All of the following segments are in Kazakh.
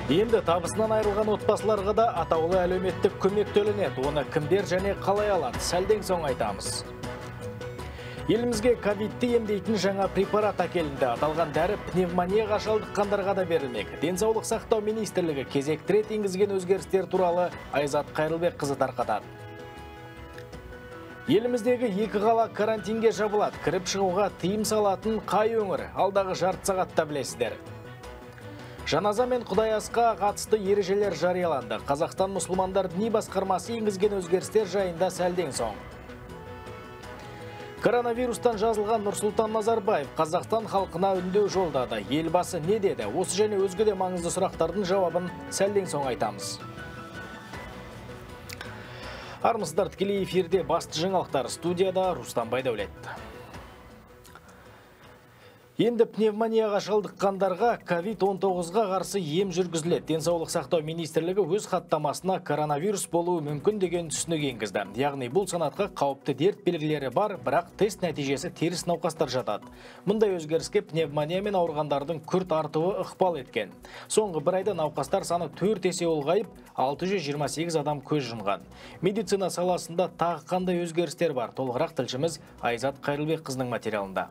Енді табысынан айырылған отбасыларға да атаулы әлеуметтік көмек төленеді. Оны кімдер және қалай алады? Сәлден соң айтамыз. Елімізге ковидті емдейтін жаңа препарат әкелінді. Аталған дәрі пневмонияға шалдыққандарға да берілмек. Денсаулық сақтау министрлігі кезекті рет енгізген өзгерістер туралы Айзат Қайрылбекқызы тарқатады. Еліміздегі 2 қала карантинге жабылады. Кіріп шығуға тыйым салатын қай өңір? Алдағы жарты сағатта білесіздер. Жаназа мен Құдай асқа қатысты ережелер жарияланды. Қазақстан мұсылмандар діни басқармасы енгізген өзгерістер жайында сәлден соң. Коронавирустан жазылған Нұрсұлтан Назарбаев Қазақстан халқына үндеу жолдады. Елбасы не деді? Осы және өзге де маңызды сұрақтардың жауабын сәлден соң айтамыз. Армысыздар, тікелей эфирде басты жаңалықтар. Студияда Рустам Байдәулет. Енді пневмонияға шалдыққандарға COVID-19-ға қарсы ем жүргізіледі. Денсаулық сақтау министрлігі өз хаттамасына коронавирус болуы мүмкін деген түсінік енгізді. Яғни бұл санатқа қауіпті дерт белгілері бар, бірақ тест нәтижесі теріс науқастар жатады. Мұндай өзгеріске пневмониямен ауырғандардың күрт артуы ықпал еткен. Соңғы бір айда науқастар саны 4 есе ұлғайып, 628 адам көз жұмған. Медицина саласында тағы қандай өзгерістер бар? Толығырақ тілшіміз Айзат Қайрылбекқызының материалында.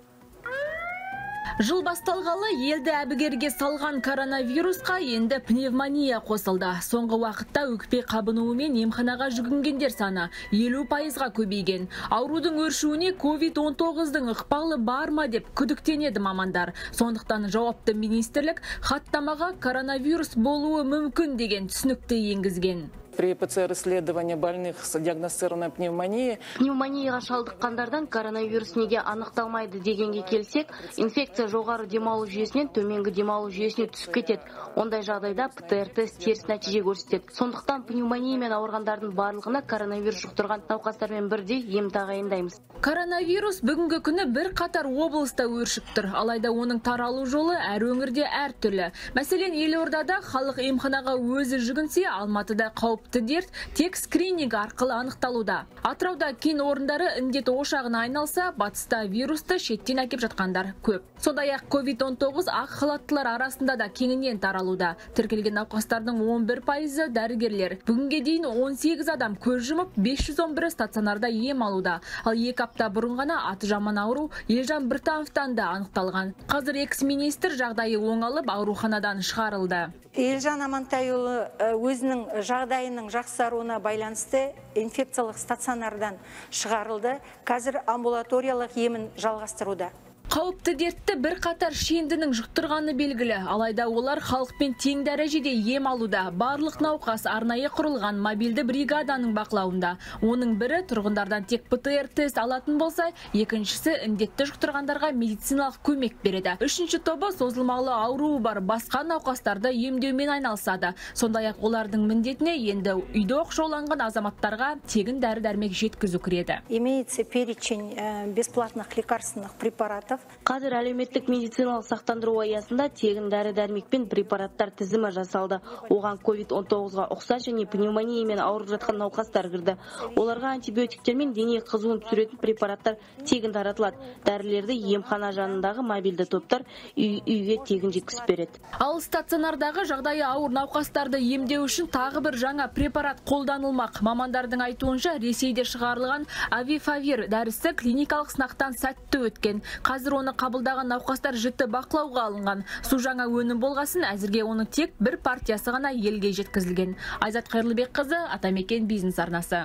Жыл басталғалы елді әбігерге салған коронавирусқа енді пневмония қосылды. Соңғы уақытта өкпе қабынуымен емханаға жүгінгендер саны 50%-ға көбейген. Аурудың өршуіне COVID-19-дың ықпалы бар ма деп күдіктенеді мамандар. Сондықтан жауапты министрлік хаттамаға коронавирус болуы мүмкін деген түсінікті енгізген. При ПЦР-исследовании больных с диагностированной пневмонией. Пневмонияға шалдыққандардан коронавирус неге анықталмайды дегенге келсек, инфекция жоғары демалу жүйесінен төменгі демалу жүйесіне түсіп кетеді. Ондай жағдайда ПЦР-тест теріс нәтиже көрсетеді. Сондықтан пневмониямен ауырғандардың барлығына коронавирус жұқтырған науқастармен бірдей ем тағайындаймыз. Коронавирус бүгінгі күні бір қатар облыста өршіп тұр. Алайда оның таралу жолы әр өңірде әр түрлі. Мәселен, Елордада халық емханаға өзі жүгінсе, Алматыда қауіпті дерт тек скрининг арқылы анықталуда. Атырауда кен орындары індет ошағына айналса, батыста вирусты шеттен әкеп жатқандар көп. Сондай-ақ COVID-19 ақ халаттылар арасында да кеңінен таралуда. Тіркелген науқастардың 11%-ы дәрігерлер. Бүгінге дейін 18 адам көз жұмып, 511 стационарда ем алуда. Ал 2 апта бұрын ғана аты жаман ауру Елжан Біртановтан да анықталған. Қазір экс-министр жағдайы оңалып ауруханадан шығарылды. Елжан Амантайұлы өзінің жағдайының жақсаруына байланысты инфекциялық стационардан шығарылды. Қазір амбулаториялық емін жалғастыруда. Қауіпті дертті бір қатар шендінің жұқтырғаны белгілі, алайда олар халықпен тең дәрежеде ем алуда. Барлық науқас арнайы құрылған мобильді бригаданың бақылауында. Оның бірі тұрғындардан тек ПЦР-тест алатын болса, екіншісі індетті жұқтырғандарға медициналық көмек береді. Үшінші тобы созылмалы ауруы бар басқа науқастарды емдеумен айналысады. Сондай-ақ олардың міндетіне енді үйде оқшауланған азаматтарға тегін дәрі-дәрмек жеткізу кіреді. Имеется перечень бесплатных лекарственных препаратов. Қазір әлеуметтік медициналық сақтандыру аясында тегін дәрі-дәрмек пен препараттар тізімі жасалды. Оған COVID-19-ға ұқсас және пневмониямен ауырып жатқан науқастар кірді. Оларға антибиотиктер мен дене қызуын түсіретін препараттар тегін таратылады. Дәрілерді емхана жанындағы мобильді топтар үйге тегін жеткізіп береді. Ал стационардағы жағдайы ауыр науқастарды емдеу үшін тағы бір жаңа препарат қолданылмақ. Мамандардың айтуынша Ресейде шығарылған Авифавир дәрісі клиникалық сынақтан сәтті өткен. Қазір оны қабылдаған науқастар жіті бақылауға алынған. Су жаңа өнім болғасын, әзірге оның тек бір партиясы ғана елге жеткізілген. Айзат Қайрылбекқызы, Атамекен бизнес арнасы.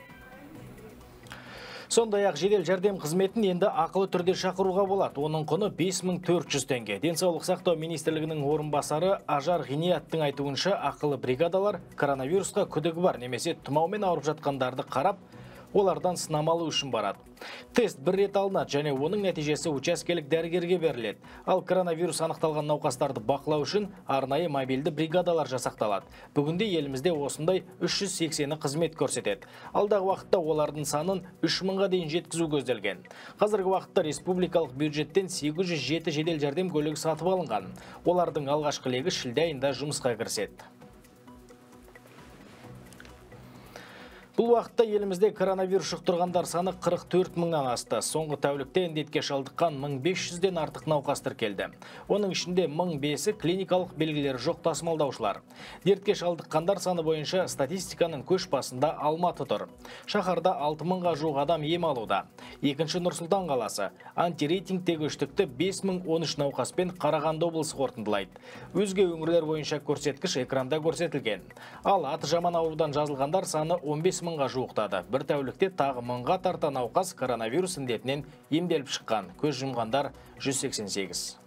Сондай-ақ жедел жәрдем қызметін енді ақылы түрде шақыруға болады. Оның құны 5400 теңге. Денсаулық сақтау министрлігінің орынбасары Ажар Ғинияттың айтуынша, ақылы бригадалар коронавирусқа күдігі бар немесе тұмаумен ауырып жатқандарды қарап, олардан сынамалы үшін барады. Тест бір рет алынады және оның нәтижесі учаскелік дәрігерге беріледі. Ал коронавирус анықталған науқастарды бақылау үшін арнайы мобильді бригадалар жасақталады. Бүгінде елімізде осындай 380-і қызмет көрсетеді. Алдағы уақытта олардың санын 3000-ға дейін жеткізу көзделген. Қазіргі уақытта республикалық бюджеттен 807 жедел жәрдем көлігі сатып алынған. Олардың алғашқы легі шілде айында жұмысқа кіріседі. Бұл уақытта елімізде коронавирус жұқтырғандар саны 44 мыңнан асты. Соңғы тәулікте індетке шалдыққан 1500-ден артық науқас тіркелді. Оның ішінде 1005-і клиникалық белгілері жоқ тасымалдаушылар. Дертке шалдыққандар саны бойынша статистиканың көш басында Алматы тұр. Шаһарда 6000-ға жуық адам ем алуда. Екінші Нұр-Сұлтан қаласы антирейтингтегі үштікті 5013 науқаспен Қарағанды облысы қорытындылайды. Өзге өңірлер бойынша көрсеткіш экранда көрсетілген. Ал аты жаман аурудан жазылғандар саны 15 мыңға жуықтады. Бір тәулікте тағы 1000-ға тарта науқас коронавирус індетінен емделіп шыққан. Көз жұмғандар 188.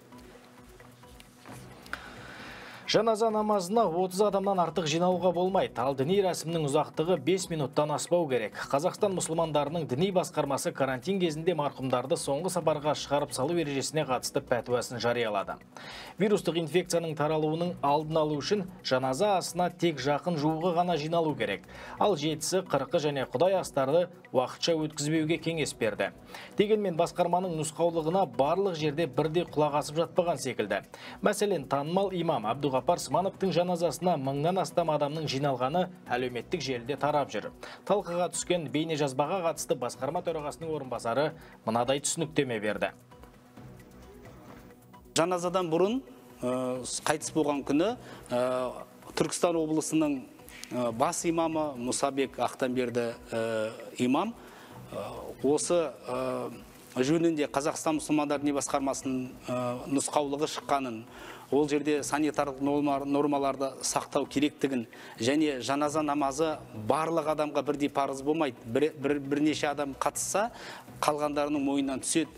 Жаназа намазына 30 адамнан артық жиналуға болмайды. Ал діни рәсімнің ұзақтығы 5 минуттан аспау керек. Қазақстан мұсылмандарының діни басқармасы карантин кезінде марқұмдарды соңғы сапарға шығарып салу ережесіне қатысты пәтуасын жариялады. Вирустық инфекцияның таралуының алдын алу үшін жаназа асына тек жақын жуығы ғана жиналу керек. Ал 7-сі, 40-ы және құдай астарды уақытша өткізбеуге кеңес берді. Дегенмен басқарманың нұсқаулығына барлық жерде бірдей құлақ асып жатпаған секілді. Мәселен, танымал имам Абдуғапар Смановтың жаназасына 1000-нан астам адамның жиналғаны әлеуметтік желіде тарап жүр. Талқыға түскен бейнежазбаға қатысты басқарма төрағасының орынбасары мынадай түсініктеме берді. Жаназадан бұрын қайтыс болған күні Түркістан облысының бас имамы Мұсабек Ақтанберді имам осы жөнінде Қазақстан мұсылмандар діни басқармасының нұсқаулығы шыққанын, ол жерде санитарлық нормаларды сақтау керектігін және жаназа намазы барлық адамға бірдей парыз болмайды. Бірнеше адам қатысса, қалғандарының мойнынан түседі.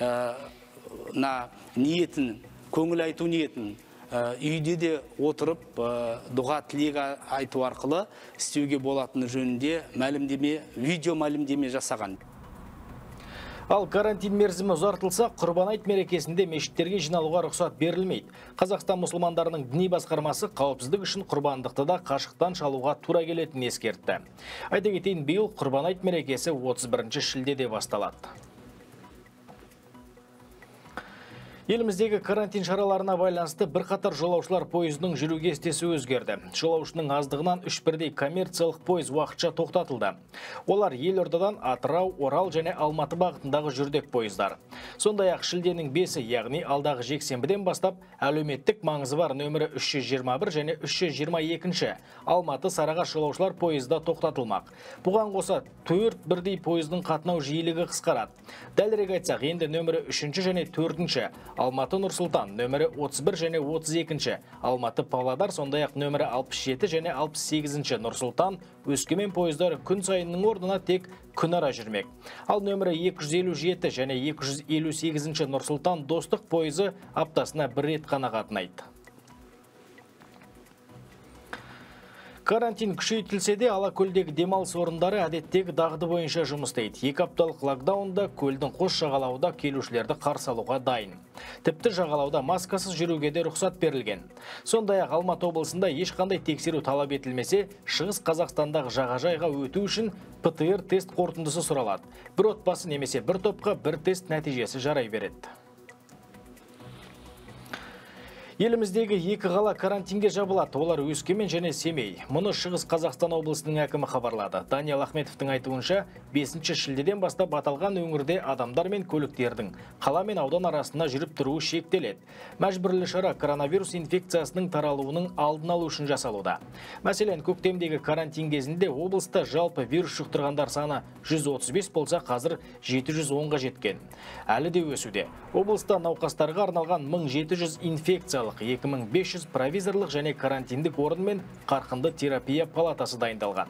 Ниетін, көңіл айту ниетін үйде де отырып дұға тілек айту арқылы істеуге болатыны жөнінде видео мәлімдеме жасаған. Ал карантин мерзімі ұзартылса, Құрбан айт мерекесінде мешіттерге жиналуға рұқсат берілмейді. Қазақстан мұсылмандарының діни басқармасы қауіпсіздік үшін құрбандықты да қашықтан шалуға тура келетінін ескертті. Айта кетейін, биыл Құрбан айт мерекесі 31 шілдеде басталады. Еліміздегі карантин шараларына байланысты бірқатар жолаушылар пойызының жүру кестесі өзгерді. Жолаушының аздығынан 3 бірдей коммерциялық пойыз уақытша тоқтатылды. Олар Елордадан Атырау, Орал және Алматы бағытындағы жүрдек пойыздар. Сондай-ақ шілденің 5-і, яғни алдағы жексенбіден бастап әлеуметтік маңызы бар нөмірі 321 және 322 Алматы Сарыағаш жолаушылар пойызда тоқтатылмақ. Бұған қоса 4 бірдей пойыздың қатынау жиілігі қысқарады. Дәлірек айтсақ, енді нөмірі 3 және 4 Алматы Нұр-Сұлтан нөмірі 31 және 32, Алматы Павлодар, сондай-ақ нөмірі 67 және 68 Нұр-Сұлтан, Өскемен пойыздары күн сайынның орнына тек күн ара жүрмек. Ал нөмірі 257 және 258 Нұр-Сұлтан Достық пойызы аптасына бір рет қана қатынайды. Карантин күшейтілсе де, Алакөлдегі демалыс орындары әдеттегі дағды бойынша жұмыс істейді. 2 апталық локдаунда көлдің қос жағалауда келушілерді қарсы алуға дайын. Тіпті жағалауда маскасыз жүруге де рұқсат берілген. Сондай-ақ Алматы облысында ешқандай тексеру талап етілмесе, Шығыс Қазақстандағы жағажайға өту үшін ПТР тест қорытындысы сұралады. Бір отбасы немесе бір топқа бір тест нәтижесі жарай береді. Еліміздегі 2 қала карантинге жабылады. Олар Өскемен және Семей. Мұны Шығыс Қазақстан облысының әкімі хабарлады. Даниал Ахметовтың айтуынша, 5 шілдеден бастап аталған өңірде адамдар мен көліктердің қала мен аудан арасында жүріп тұруы шектеледі. Мәжбүрлі шара коронавирус инфекциясының таралуының алдын алу үшін жасалуда. Мәселен, көктемдегі карантин кезінде облыста жалпы вирус жұқтырғандар саны 135 болса, қазір 710-ға жеткен. Әлі де өсуде. Облыста науқастарға арналған 1700 инфекциялық, 2500 провизорлық және карантиндік орын мен қарқынды терапия палатасы дайындалған.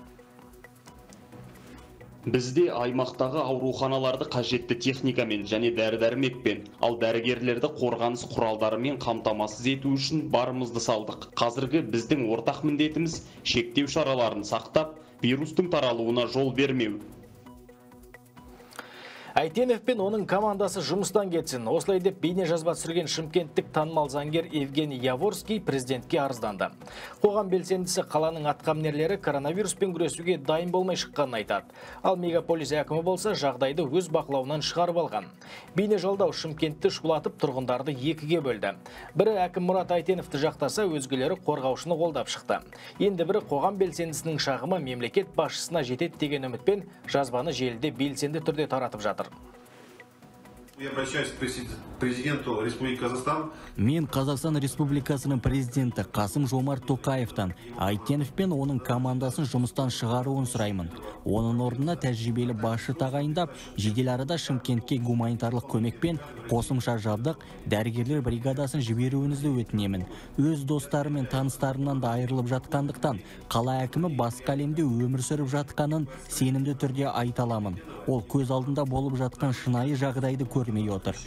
Бізде аймақтағы ауруханаларды қажетті техникамен және дәрі-дәрмекпен, ал дәрігерлерді қорғаныс құралдарымен қамтамасыз ету үшін барымызды салдық. Қазіргі біздің ортақ міндетіміз шектеу шараларын сақтап, вирустың таралуына жол бермеу. Айтенов пен оның командасы жұмыстан кетсін. Осылай деп бейне жазба түсірген шымкенттік танымал заңгер Евгений Яворский президентке арызданды. Қоғам белсендісі қаланың атқамінерлері коронавируспен күресуге дайын болмай шыққанын айтады. Ал мегаполис әкімі болса жағдайды өз бақылауынан шығарып алған. Бейне жолдау Шымкентті шулатып тұрғындарды екіге бөлді. Бірі әкім Мұрат Айтеновті жақтаса, өзгелері қорғаушыны қолдап шықты. Енді бірі қоғам белсендісінің шағымы мемлекет басшысына жетеді деген үмітпен жазбаны желіде белсенді түрде таратып жатыр. Я обращаюсь к президенту Республики Казахстан. Мен Қазақстан Республикасының президенті Қасым-Жомарт Тоқаевтан Айтенов пен оның командасын жұмыстан шығаруын сұраймын. Оның орнына тәжірибелі басшы тағайындап, жедел арада Шымкентке гуманитарлық көмекпен қосымша жабдық дәрігерлер бригадасын жіберуіңізді өтінемін. Өз достары мен таныстарынан да айырылып жатқандықтан, қала әкімі басқа әлемде өмір сүріп жатқанын сенімді түрде айта аламын. Ол көз алдында болып жатқан шынайы жағдайды көрмей отыр.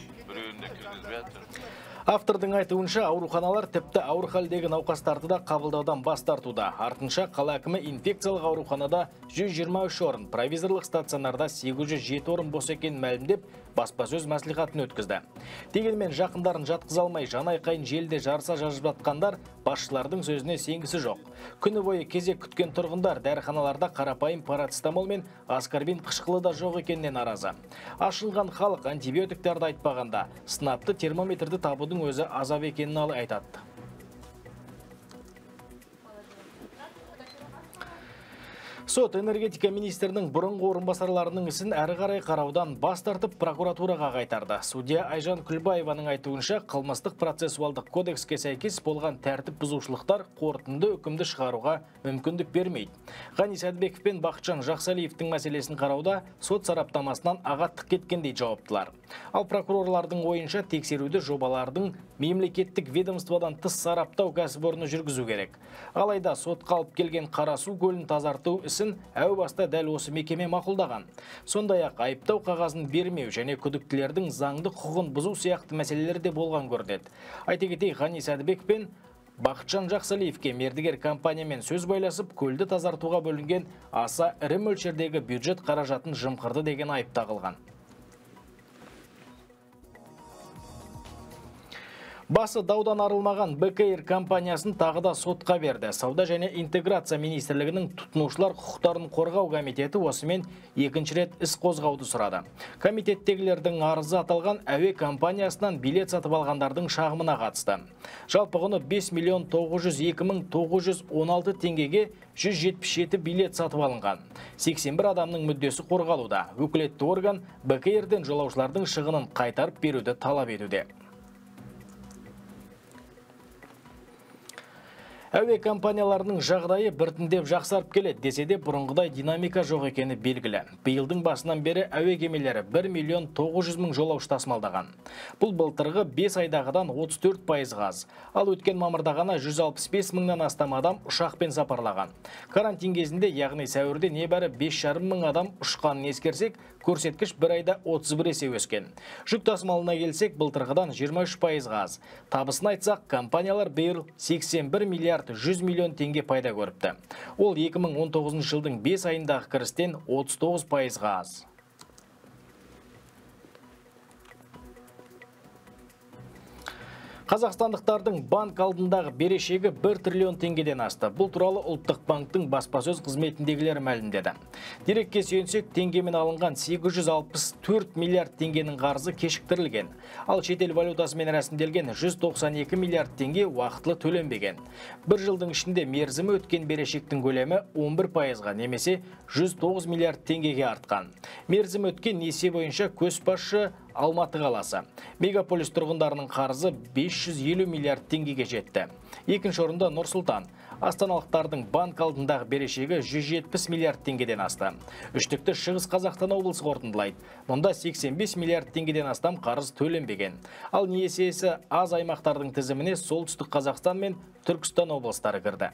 Автордың айтуынша, ауруханалар тіпті ауыр халдегі науқастарды да қабылдаудан бас тартуда. Артынша қала әкімі инфекциялық ауруханада 123 орын, провизорлық стационарда 807 орын бос екенін мәлімдеп, баспасөз мәслихатын өткізді. Дегенмен жақындарын жатқыза алмай жанайқайын желіде жарыса жазып жатқандар басшылардың сөзіне сенгісі жоқ. Күні бойы кезек күткен тұрғындар дәріханаларда қарапайым парацетамол мен аскорбин қышқылы да жоқ екенінен наразы. Ашынған халық антибиотиктерді айтпағанда, сынапты термометрді табудың өзі азап екенін айтады. Сот энергетика министрінің бұрынғы орынбасарларының ісін әрі қарай қараудан бас тартып прокуратураға қайтарды. Судья Айжан Күлбаеваның айтуынша, қылмыстық процессуалдық кодекске сәйкес болған тәртіп бұзушылықтар қорытынды үкімді шығаруға мүмкіндік бермейді. Ғани Сәдібеков пен Бақытжан Жақсалиевтің мәселесін қарауда сот сараптамасынан ағаттық кеткендей жауаптылар. Ал прокурорлардың ойынша тексеруді жобалардың мемлекеттік ведомстводан тыс сараптау кәсіпорны жүргізу керек. Алайда сотқа алып келген Қарасу көлін тазарту ісін әу баста дәл осы мекеме мақұлдаған. Сондай-ақ айыптау қағазын бермеу және күдіктілердің заңды құқығын бұзу сияқты мәселелер де болған көрінеді. Айта кетейік, Ғани Сәдібек пен Бақытжан Жақсалиевке мердігер компаниямен сөз байласып, көлді тазартуға бөлінген аса ірі мөлшердегі бюджет қаражатын жымқырды деген айып тағылған. Басы даудан арылмаған БКР компаниясын тағы да сотқа берді. Сауда және интеграция министрлігінің тұтынушылар құқықтарын қорғау комитеті осымен екінші рет іс қозғауды сұрады. Комитеттегілердің арызы аталған әуе компаниясынан билет сатып алғандардың шағымына қатысты. Жалпы құны 5.902.916 теңгеге 177 билет сатып алынған. 81 адамның мүддесі қорғалуда. Өкілетті орган БКРден жолаушылардың шығынын қайтарып беруді талап етуде. Әуе компанияларының жағдайы біртіндеп жақсарып келеді десе де, бұрынғыдай динамика жоқ екені белгілі. Биылдың басынан бері әуе кемелері 1.900.000 жолаушы тасымалдаған. Бұл былтырғы 5 айдағыдан 34% аз. Ал өткен мамырда ғана 165.000-нан астам адам ұшақпен сапарлаған. Карантин кезінде, яғни сәуірде небәрі 5.500 адам ұшқанын ескерсек, көрсеткіш бір айда 31 есе өскен. Жүк тасымалына келсек, былтырғыдан 23% аз. Табысын айтсақ, компаниялар биыл 81 миллиард 100 миллион теңге пайда көріпті. Ол 2019 жылдың 5 айындағы кірістен 39% аз. Қазақстандықтардың банк алдындағы берешегі 1 триллион теңгеден асты. Бұл туралы Ұлттық банктың баспасөз қызметіндегілер мәлімдеді. Дерекке сүйенсек, теңгемен алынған 864 миллиард теңгенің қарызы кешіктірілген. Ал шетел валютасымен рәсімделген 192 миллиард теңге уақытылы төленбеген. Бір жылдың ішінде мерзімі өткен берешектің көлемі 11%-ға немесе 109 миллиард теңгеге артқан. Мерзімі өткен несие бойынша көшбасшы Алматы қаласы. Мегаполис тұрғындарының қарызы 550 миллиард теңгеге жетті. Екінші орында Нұр Сұлтан. Астаналықтардың банк алдындағы берешегі 170 миллиард теңгеден асты. Үштікті Шығыс Қазақстан облысы қорытындылайды. Мұнда 85 миллиард теңгеден астам қарыз төленбеген. Ал несиесі аз аймақтардың тізіміне Солтүстік Қазақстан мен Түркістан облыстары кірді.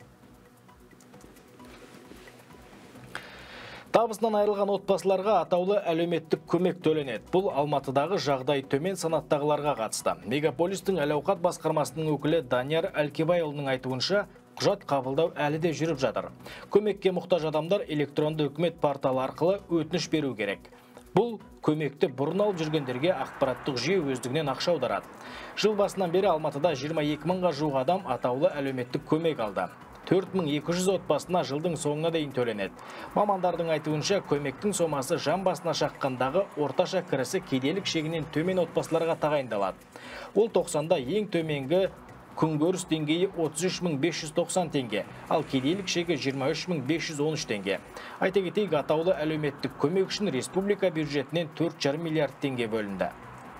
Табысынан айырылған отбасыларға атаулы әлеуметтік көмек төленеді. Бұл Алматыдағы жағдай төмен санаттағыларға қатысты. Мегаполистің әл-ауқат басқармасының өкілі Данияр Әлкебайұлының айтуынша, құжат қабылдау әлі де жүріп жатыр. Көмекке мұқтаж адамдар электронды үкімет порталы арқылы өтініш беру керек. Бұл көмекті бұрын алып жүргендерге ақпараттық жүйе өздігінен ақша аударады. Жыл басынан бері Алматыда 22 мыңға жуық адам атаулы әлеуметтік көмек алды. 4200 отбасына жылдың соңына дейін төленеді. Мамандардың айтуынша, көмектің сомасы жан басына шаққандағы орташа кірісі кедейлік шегінен төмен отбасыларға тағайындалады. Ол 90-да ең төменгі күнкөріс деңгейі 33.590 теңге, ал кедейлік шегі 23.513 теңге. Айта кетейік, атаулы әлеуметтік көмек үшін республика бюджетінен 4,5 миллиард теңге бөлінді.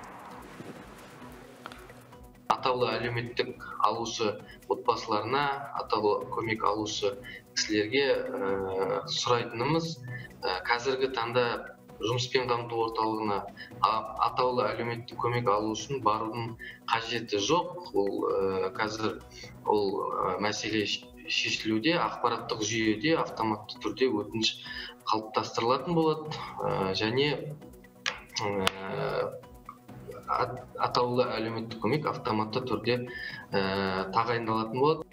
Атаулы әлеуметтік алушы отбасыларына, атаулы көмек алушы кісілерге сұрайтынымыз, қазіргі таңда жұмыспен қамту орталығына атаулы әлеуметтік көмек алу үшін барудың қажеті жоқ. Қазір ол мәселе шешілуде, ақпараттық жүйеде автоматты түрде өтініш қалыптастырылатын болады, және атаулы әлеуметтік көмек автоматты түрде тағайындалатын болады.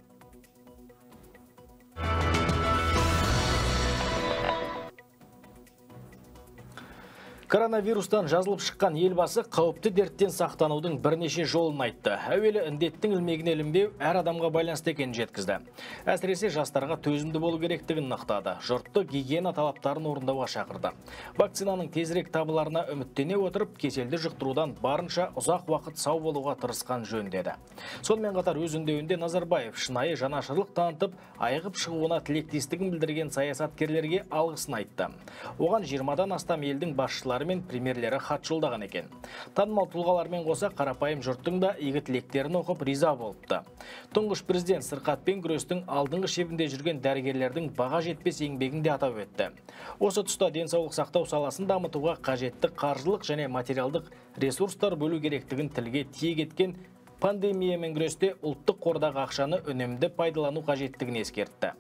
Коронавирустан жазылып шыққан елбасы қауіпті дерттен сақтанудың бірнеше жолын айтты. Әуелі індеттің ілмегіне ілінбеу әр адамға байланысты екенін жеткізді. Әсіресе жастарға төзімді болу керектігін нықтады. Жұртты гигиена талаптарын орындауға шақырды. Вакцинаның тезірек табыларына үміттене отырып, кеселді жұқтырудан барынша ұзақ уақыт сау болуға тырысқан жөн деді. Сонымен қатар өз үндеуінде Назарбаев шынайы жанашырлық танытып, айығып шығуына тілектестігін білдірген саясаткерлерге алғысын айтты. Оған 20-дан астам елдің басшылары мен премьерлері хат жолдаған екен. Танымал тұлғалармен қоса қарапайым жұрттың да игі тілектерін оқып риза болыпты. Тұңғыш президент сырқатпен күрестің алдыңғы шебінде жүрген дәрігерлердің баға жетпес еңбегін де атап өтті. Осы тұста денсаулық сақтау саласын дамытуға қажетті қаржылық және материалдық ресурстар бөлу керектігін тілге тиек еткен, пандемиямен күресте ұлттық қордағы ақшаны үнемді пайдалану қажеттігін ескертті.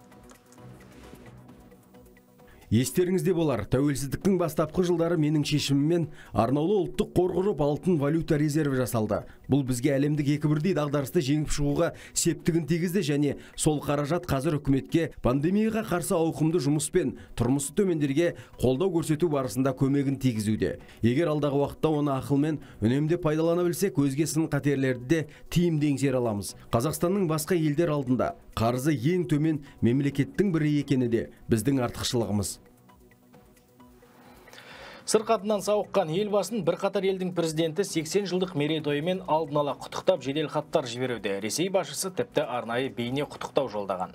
Естеріңізде болар, тәуелсіздіктің бастапқы жылдары менің шешіміммен арнаулы ұлттық қор құрып алтын валюта резерві жасалды. Бұл бізге әлемдік екі бірдей дағдарысты жеңіп шығуға септігін тигізді, және сол қаражат қазір үкіметке пандемияға қарсы ауқымды жұмыспен тұрмысы төмендерге қолдау көрсету барысында көмегін тигізуде. Егер алдағы уақытта оны ақылмен үнемде пайдалана білсек, өзге сын қатерлерді де тиімді еңсере аламыз. Қазақстанның басқа елдер алдында қарызы ең төмен мемлекеттің бірі екені де біздің артықшылығымыз. Сырқатынан сауыққан елбасын бірқатар елдің президенті 80 жылдық мерейтойымен алдын ала құттықтап жедел хаттар жіберуде. Ресей басшысы тіпті арнайы бейне құттықтау жолдаған.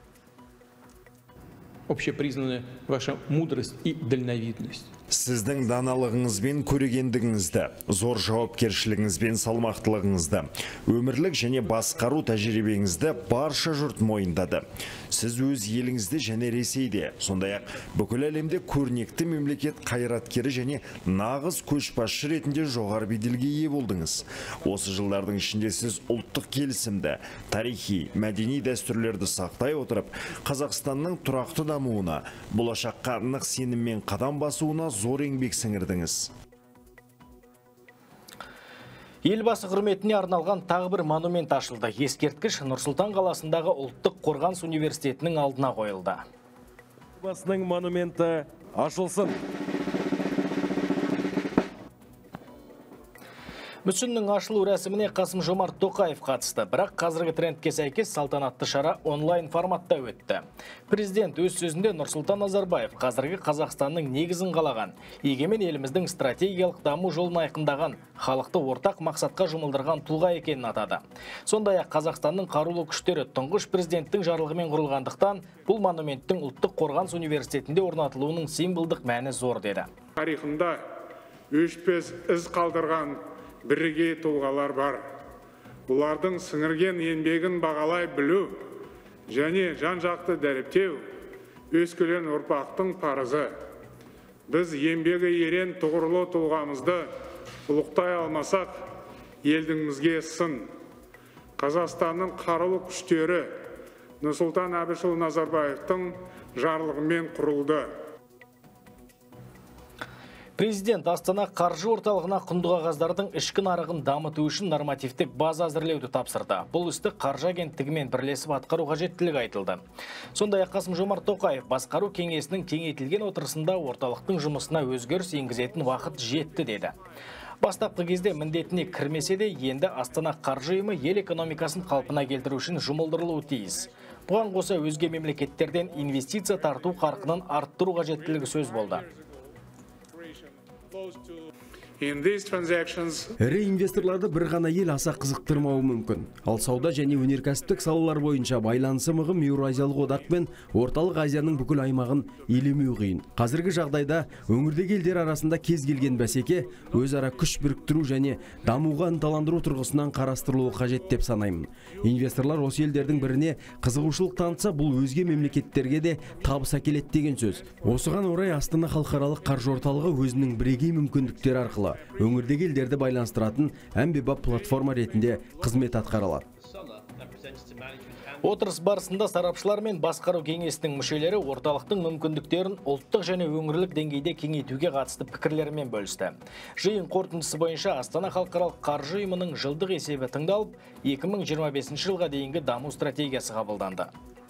Общепризнана ваша мудрость и дальновидность. Сіздің даналығыңыз бен көрегендігіңізді, зор жауапкершілігіңіз бен салмақтылығыңызды, өмірлік және басқару тәжірибеңізді барша жұрт мойындады. Сіз өз еліңізде және Ресейде, сондай-ақ бүкіл әлемде көрнекті мемлекет қайраткері және нағыз көшбасшы ретінде жоғары беделге ие болдыңыз. Осы жылдардың ішінде сіз ұлттық келісімді, тарихи, мәдени дәстүрлерді сақтай отырып, Қазақстанның тұрақты дамуына, болашаққа нық сеніммен қадам басуына зор еңбек сіңірдіңіз. Елбасы құрметіне арналған тағы бір монумент ашылды. Ескерткіш Нұр-Сұлтан қаласындағы Ұлттық қорғаныс университетінің алдына қойылды. Елбасының монументі ашылсын. Мүсіннің ашылу рәсіміне Қасым-Жомарт Тоқаев қатысты, бірақ қазіргі трендке сәйкес салтанатты шара онлайн форматта өтті. Президент өз сөзінде Нұрсұлтан Назарбаев қазіргі Қазақстанның негізін қалаған, егемен еліміздің стратегиялық даму жолын айқындаған, халықты ортақ мақсатқа жұмылдырған тұлға екенін атады. Сондай-ақ Қазақстанның қарулы күштері тұңғыш президенттің жарлығымен құрылғандықтан, бұл монументтің Ұлттық қорғаныс университетінде орнатылуының символдық мәні зор деді. Тарихында өшпес із қалдырған бірге тұлғалар бар. Бұлардың сіңірген еңбегін бағалай білу және жан-жақты дәріптеу өскелең ұрпақтың парызы. Біз еңбегі ерен тұғырлы тұлғамызды ұлықтай алмасақ, елдігімізге сын. Қазақстанның қарулы күштері Нұрсұлтан Әбішұлы Назарбаевтың жарлығымен құрылды. Президент Астана қаржы орталығына құнды қағаздардың ішкі нарығын дамыту үшін нормативтік база әзірлеуді тапсырды. Бұл істі қаржы агенттігімен бірлесіп атқару қажеттілігі айтылды. Сондай-ақ Қасым-Жомарт Тоқаев басқару кеңесінің кеңейтілген отырысында орталықтың жұмысына өзгеріс енгізетін уақыт жетті деді. Бастапқы кезде міндетіне кірмесе де, енді Астана қаржы ұйымы ел экономикасын қалпына келтіру үшін жұмылдырылуы тиіс. Бұған қоса өзге мемлекеттерден инвестиция тарту қарқынын арттыру қажеттілігі сөз болды. Ірі инвесторларды бір ғана ел аса қызықтырмауы мүмкін. Ал сауда және өнеркәсіптік салалар бойынша байланысы мығым Еуразиялық одақ пен Орталық Азияның бүкіл аймағын елемеу қиын. Қазіргі жағдайда өңірдегі елдер арасында кез келген бәсеке өзара күш біріктіру және дамуға ынталандыру тұрғысынан қарастырылуы қажет деп санаймын. Инвесторлар осы елдердің біріне қызығушылық танытса, бұл өзге мемлекеттерге де табыс әкеледі деген сөз. Осыған орай Астана халықаралық қаржы орталығы өзінің бірегей мүмкіндіктері арқылы өңірдегі елдерді байланыстыратын әмбебап платформа ретінде қызмет атқаралады. Отырыс барысында сарапшылар мен басқару кеңесінің мүшелері орталықтың мүмкіндіктерін ұлттық және өңірлік деңгейде кеңейтуге қатысты пікірлерімен бөлісті. Жиын қорытындысы бойынша Астана халықаралық қаржы ұйымының жылдық есебі тыңдалып, 2025 жылға дейінгі даму стратегиясы қабылданды.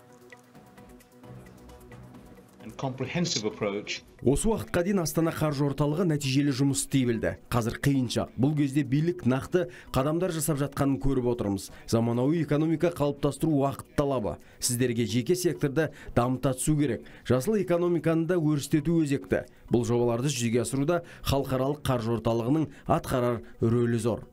Осы уақытқа дейін Астана қаржы орталығы нәтижелі жұмыс істей білді. Қазір қиыншақ. Бұл кезде билік нақты қадамдар жасап жатқанын көріп отырмыз. Заманауи экономика қалыптастыру уақыт талабы. Сіздерге жеке секторды дамыта түсу керек. Жасыл экономиканы да өрістету өзекті. Бұл жобаларды жүзеге асыруда халықаралық қаржы орталығының атқарар рөлі зор.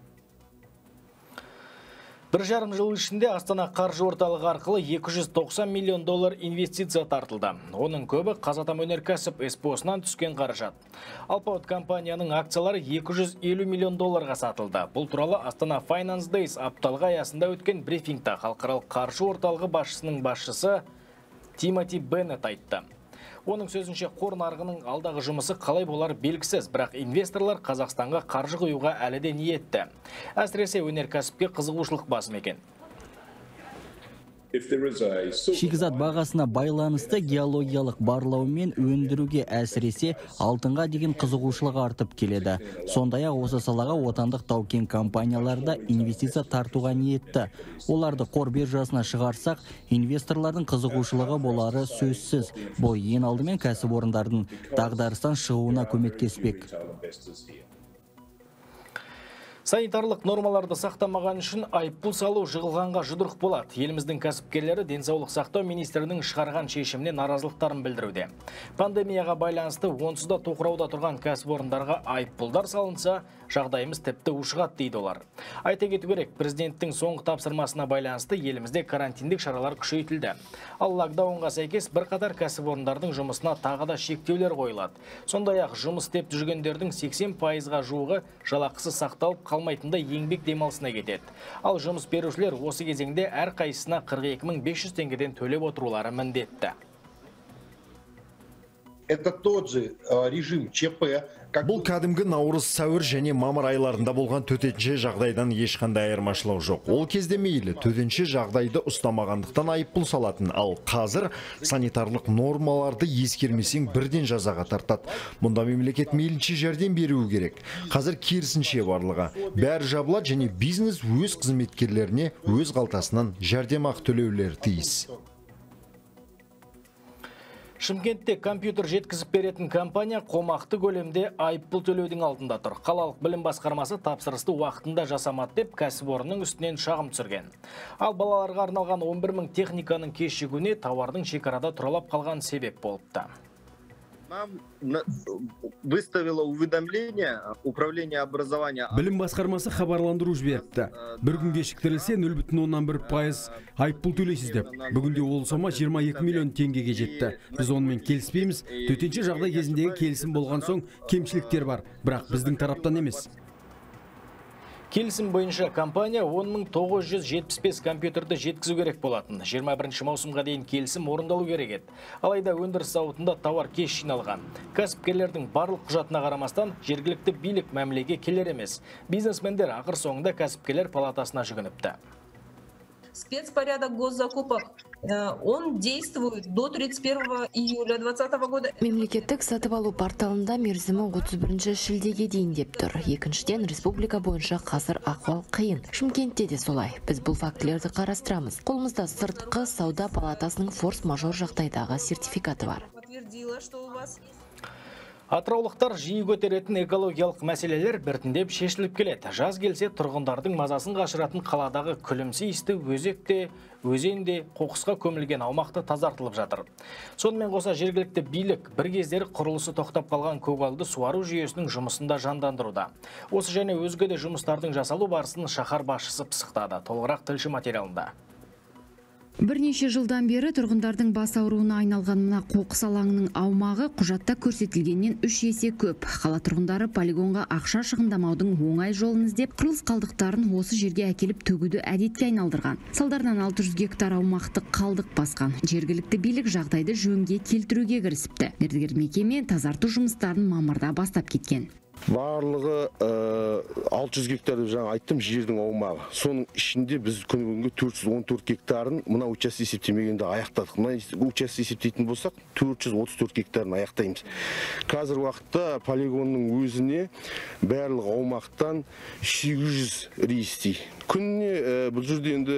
1,5 жыл ішінде Астана қаржы орталығы арқылы 290 миллион доллар инвестиция тартылды. Оның көбі Қазатам өнеркәсіп СПО-сынан түскен қаражат. Алпауыт компанияның акциялары 250 миллион долларға сатылды. Бұл туралы Астана Finance Days апталығы аясында өткен брифингта халықаралық қаржы орталығы басшысының басшысы Тимоти Беннет айтты. Оның сөзінше қор нарығының алдағы жұмысы қалай болар белгісіз, бірақ инвесторлар Қазақстанға қаржы құюға әлі де ниетті. Әсіресе өнеркәсіпке қызығушылық басым екен. Шикізат бағасына байланысты геологиялық барлау мен өндіруге әсіресе алтынға деген қызығушылығы артып келеді. Сондай-ақ осы салаға отандық тау-кен компанияларда инвестиция тартуға ниетті. Оларды қор биржасына шығарсақ, инвесторлардың қызығушылығы болары сөзсіз. Бұл ең алдымен кәсіпорындардың дағдарыстан шығуына көмектеспек. Санитарлық нормаларды сақтамаған үшін айыппұл салу жығылғанға жұдырық болады. Еліміздің кәсіпкерлері денсаулық сақтау министрінің шығарған шешіміне наразылықтарын білдіруде. Пандемияға байланысты онсыз да тоқырауда тұрған кәсіпорындарға айыппұлдар салынса, жағдайымыз тіпті ушығады дейді олар. Айта кету керек, президенттің соңғы тапсырмасына байланысты елімізде карантиндік шаралар күшейтілді. Ал локдаунға сәйкес бірқатар кәсіпорындардың жұмысына тағы да шектеулер қойылады. Сондай-ақ жұмыс істеп жүргендердің 80%-ға жуығы жалақысы сақталып қалмайтында еңбек демалысына кетеді. Ал жұмыс берушілер осы кезеңде әр қайсысына 42 500 теңгеден төлеп отырулары міндетті. Это тот же режим ЧП. Бұл кәдімгі наурыз, сәуір және мамыр айларында болған төтенше жағдайдан ешқандай айырмашылық жоқ. Ол кезде мейлі төтенше жағдайды ұстамағандықтан айыппұл салатын, ал қазір санитарлық нормаларды ескермесең бірден жазаға тартады. Мұнда мемлекет мейлінше жәрдем беруі керек. Қазір керісінше барлығы. Бәрі жабылады және бизнес өз қызметкерлеріне өз қалтасынан жәрдемақы төлеулері тиіс. Шымкентте компьютер жеткізіп беретін компания қомақты көлемде айыппұл төлеудің алдында тұр. Қалалық білім басқармасы тапсырысты уақытында жасамады деп кәсіпорынның үстінен шағым түсірген. Ал балаларға арналған 11 000 техниканың кешігуіне тауардың шекарада тұралап қалған себеп болыпты. Нам выставило уведомление управление образования. Білім басқармасы хабарландыру жіберіпті. Бір күн кешіктірілсе 0,1% айыппұл төлейсіз деп. Бүгінде ол сома 22 миллион теңгеге жетті. Біз онымен келіспейміз. Төтенше жағдай кезіндегі келісім болған соң кемшіліктер бар, бірақ біздің тараптан емес. Келісім бойынша компания 10.975 компьютерді жеткізу керек болатын. 21 маусымға дейін келісім орындалу керек еді. Алайда өндіріс зауытында тауар кеш жиналған. Кәсіпкерлердің барлық құжатына қарамастан жергілікті билік мәмілеге келер емес. Бизнесмендер ақыр соңында кәсіпкерлер палатасына жүгініпті. спецпорядок госзакупок, он действует до 31 июля 2020 года. Мемлекеттік сатып алу порталында мерзімі 31 шілдеге дейін деп тұр. Екіншіден, республика бойынша қазір ахуал қиын. Шымкентте де солай. Біз бұл фактілерді қарастырамыз. Қолымызда сыртқы сауда палатасының форс-мажор жағдайдағы сертификаты бар. Подтвердила, что у вас есть. Атыраулықтар жиі көтеретін экологиялық мәселелер біртіндеп шешіліп келеді. Жаз келсе тұрғындардың мазасын қашыратын қаладағы күлімсі иісті өзекте, өзенде қоқысқа көмілген аумақты тазартылып жатыр. Сонымен қоса жергілікті билік бір кездері құрылысы тоқтап қалған көгалды суару жүйесінің жұмысында жандандыруда. Осы және өзге де жұмыстардың жасалу барысын шаһар басшысы пысықтады. Толығырақ тілші материалында. Бірнеше жылдан бері тұрғындардың бас ауруына айналған мына қоқыс алаңының аумағы құжатта көрсетілгеннен 3 есе көп. Қала тұрғындары полигонға ақша шығындамаудың оңай жолын іздеп, құрылыс қалдықтарын осы жерге әкеліп төгуді әдетке айналдырған. Салдарынан 600 гектар аумақты қалдық басқан. Жергілікті билік жағдайды жөнге келтіруге кірісіпті. Мердігер мекеме тазарту жұмыстарын мамырда бастап кеткен. Барлығы 600 гектар жаңа айттым жердің аумағы. Соның ішінде біз күні 414 гектарын мына участок есептемегенде аяқтадық. Мына участок есептейтін болсақ 434 гектарын аяқтаймыз. Қазір уақытта полигонның өзіне барлық аумақтан 800 рейстей. Күніне бұл жерде енді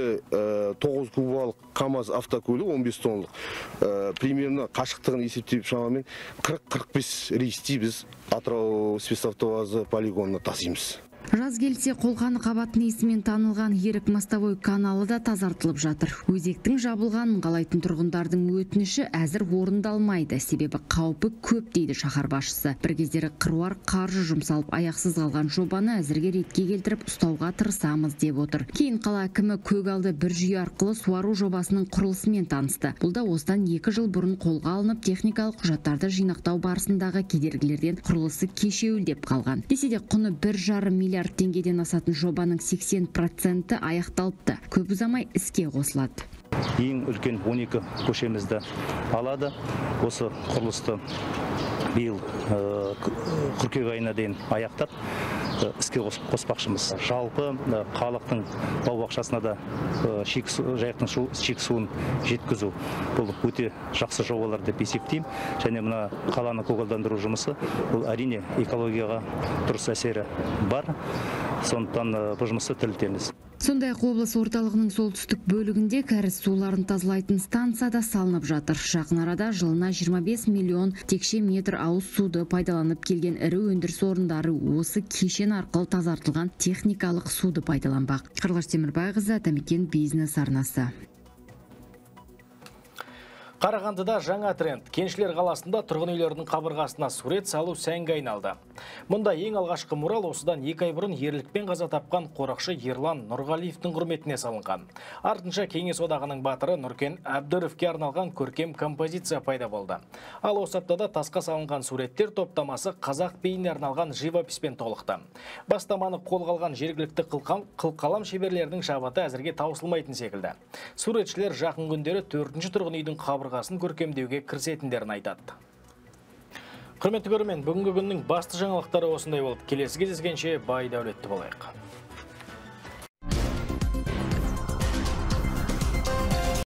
9 кубалық КАМАЗ автокөлік 15 тонналық. Примерно қашықтығын есептеп шамамен 40-45 рейстей біз Атырау спецавтовазы полигонына тасимыз. Жаз келсе қолқаны қабаттың есімен танылған Ерік мостовой каналы да тазартылып жатыр. Өзектің жабылғанын қалайтын тұрғындардың өтініші әзір орындалмайды. Себебі қаупі көп дейді шаһар басшысы. Бір кездері қыруар қаржы жұмсалып аяқсыз қалған жобаны әзірге ретке келтіріп ұстауға тырысамыз деп отыр. Кейін қала әкімі көгалды бір жүйе арқылы суару жобасының құрылысымен танысты. Бұл да осыдан 2 жыл бұрын қолға алынып техникалық құжаттарды жинақтау барысындағы кедергілерден құрылысы кешеуілдеп қалған. Десе де құны 1,5 миллиард теңгеден асатын жобаның 80% аяқталыпты. Көп ұзамай іске қосылады. Ең үлкен 12 көшемізді алады. Осы құрылысты биыл қыркүйек айына дейін аяқтап іске қоспақшымыз. Жалпы халықтың бау-бақшасына да жайықтың шек суын жеткізу бұл өте жақсы жобалар деп есептеймін. Және мына қаланы көгалдандыру жұмысы бұл әрине экологияға дұрыс әсері бар. Сондықтан бұл жұмысты тірілтеміз. Сондай-ақ облыс орталығының солтүстік бөлігінде кәріз суларын тазалайтын станция да салынып жатыр. Жақын арада жылына 25 миллион текше метр ауыз суды пайдаланып келген ірі өндіріс орындары осы кешен арқылы тазартылған техникалық суды пайдаланбақ. Қарлаш Темірбайқызы, Атамекен бизнес арнасы. Қарағандыда жаңа тренд. Кеншілер қаласында тұрғын үйлердің қабырғасына сурет салу сәнге айналды. Мұнда ең алғашқы мурал осыдан 2 ай бұрын ерлікпен қаза тапқан қорықшы Ерлан Нұрғалиевтің құрметіне салынған. Артынша Кеңес одағының батыры Нұркен Әбдіровке арналған көркем композиция пайда болды. Ал осы аптада тасқа салынған суреттер топтамасы қазақ биіне арналған живописпен толықты. Бастаманы қолға алған жергілікті қылқалам шеберлердің шабыты әзірге таусылмайтын секілді. Суретшілер жақын күндері 4-ші тұрғын үйдің қабырғасын көркемдеуге кірісетіндерін айтады. Құрметті көрермен, бүгінгі күннің басты жаңалықтары осындай болды. Келесі кездескенше бай дәулетті болайық.